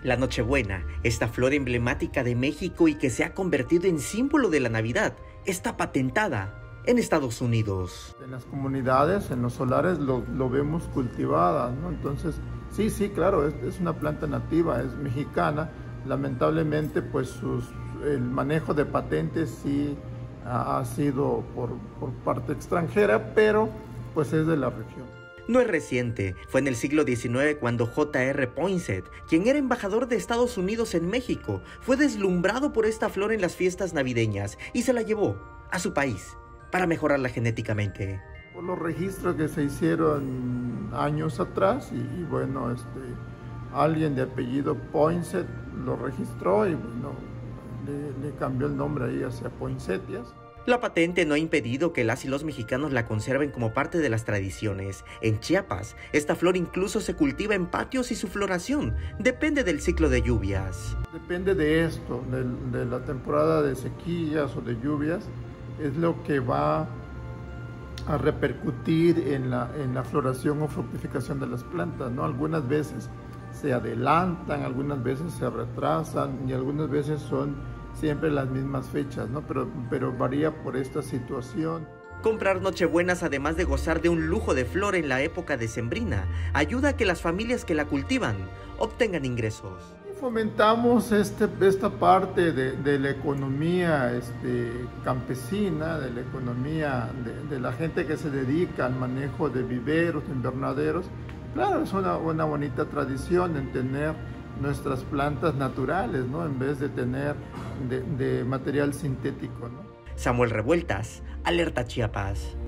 La Nochebuena, esta flor emblemática de México y que se ha convertido en símbolo de la Navidad, está patentada en Estados Unidos. En las comunidades, en los solares, lo vemos cultivada, ¿no? Entonces, sí, claro, es una planta nativa, es mexicana. Lamentablemente, pues el manejo de patentes sí ha sido por parte extranjera, pero pues es de la región. No es reciente, fue en el siglo XIX cuando J.R. Poinsett, quien era embajador de Estados Unidos en México, fue deslumbrado por esta flor en las fiestas navideñas y se la llevó a su país para mejorarla genéticamente. Por los registros que se hicieron años atrás y bueno, alguien de apellido Poinsett lo registró y bueno, le cambió el nombre ahí hacia poinsettias. La patente no ha impedido que las y los mexicanos la conserven como parte de las tradiciones. En Chiapas, esta flor incluso se cultiva en patios y su floración depende del ciclo de lluvias. Depende de esto, de la temporada de sequías o de lluvias, es lo que va a repercutir en la floración o fructificación de las plantas, ¿no? Algunas veces se adelantan, algunas veces se retrasan y algunas veces son siempre las mismas fechas, ¿no? Pero varía por esta situación. Comprar Nochebuenas, además de gozar de un lujo de flor en la época decembrina, ayuda a que las familias que la cultivan obtengan ingresos. Fomentamos esta parte de la economía campesina, de la economía de la gente que se dedica al manejo de viveros, de invernaderos. Claro, es una bonita tradición en tener nuestras plantas naturales, ¿no? En vez de tener de material sintético, ¿no? Samuel Revueltas, Alerta Chiapas.